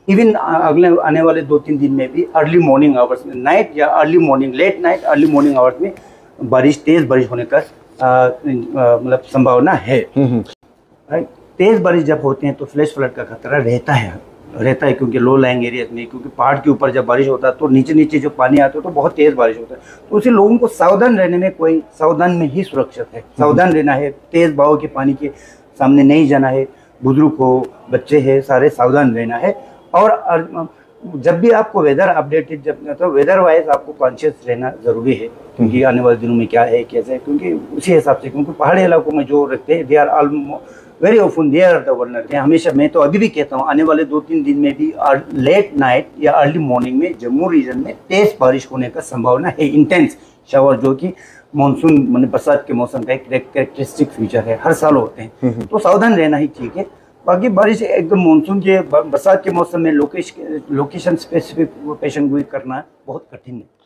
Even अगले आने वाले 2-3 दिन में भी अर्ली मॉर्निंग आवर्स में, नाइट या early morning, late night early morning hours में तेज बारिश होने का मतलब संभावना है। तेज बारिश जब होते हैं तो फ्लैश फ्लड का खतरा रहता है, क्योंकि लो लाइंग एरियाज में, क्योंकि पहाड़ के ऊपर जब बारिश होता है तो नीचे जो पानी आता है तो बहुत तेज बारिश होता है। तो उसे लोगों को सावधान रहने में, कोई सावधान में ही सुरक्षित है, सावधान रहना है, तेज बहाव के पानी के सामने नहीं जाना है, बुजुर्ग हो, बच्चे हैं, सारे सावधान रहना है। और जब भी आपको वेदर अपडेटेड, जब तो वेदर वाइज आपको कॉन्शियस रहना जरूरी है, क्योंकि आने वाले दिनों में क्या है कैसे है, क्योंकि उसी हिसाब से, क्योंकि पहाड़ी इलाकों में जो रखते हैं they are very often they are the vulnerable. हमेशा मैं तो अभी भी कहता हूँ, आने वाले 2-3 दिन में भी लेट नाइट या अर्ली मॉर्निंग में जम्मू रीजन में तेज बारिश होने का संभावना है, इंटेंस शावर, जो कि मानसून माने बरसात के मौसम का एक कैरेक्टरिस्टिक फीचर है, हर साल होते हैं। तो सावधान रहना ही ठीक है। बाकी बारिश एकदम मानसून के बरसात के मौसम में लोकेशन स्पेसिफिक पेशन गोई करना बहुत कठिन है।